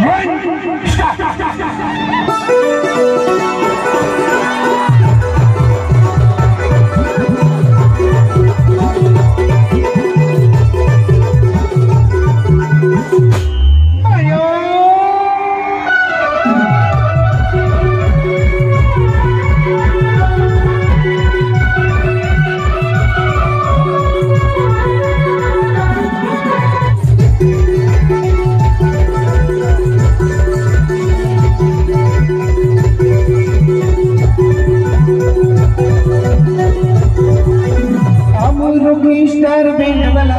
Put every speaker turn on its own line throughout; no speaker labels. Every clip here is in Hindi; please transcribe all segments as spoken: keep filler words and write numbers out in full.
स्टार बैंड वाला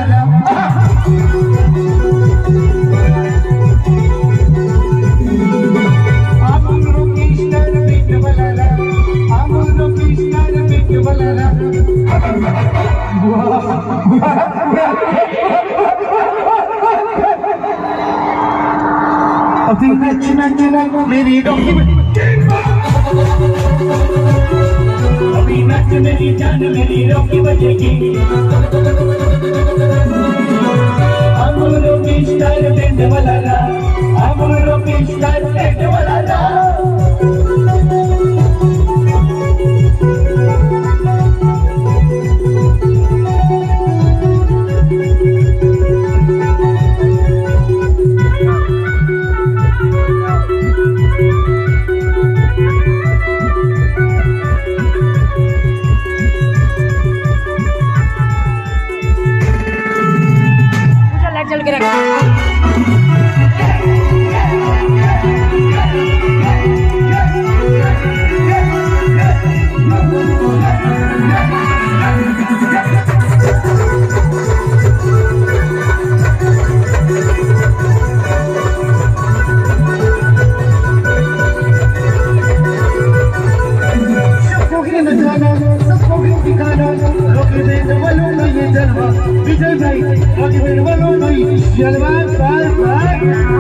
अभी नच नच नच मेरी अभी नच मेरी जान मेरी रोकी बजेगी अमरों की स्टार बैंड वाला ला अमरों की स्टार बैंड वाला ला
चल के रख
विजय भाई वालों भाई जलवा पाल पाल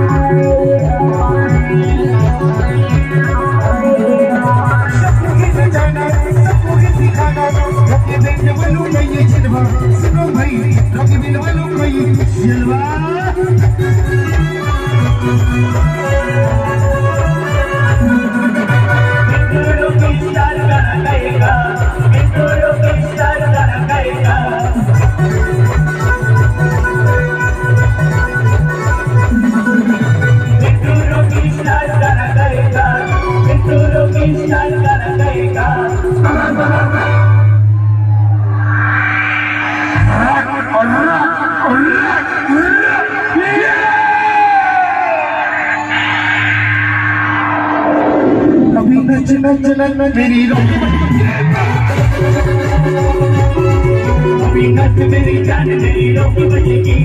बजाना सबको सिखाना रॉकी बैंड वालों भाई जलवा सुनो भाई रॉकी बैंड वालों भाई जलवा अभी नच नच नच मेरी अभी नच मेरी जान मेरी रोकी बजेगी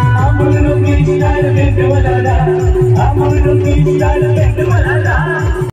अमरों की स्टार बैंड वाला अमरों की स्टार बैंड वाला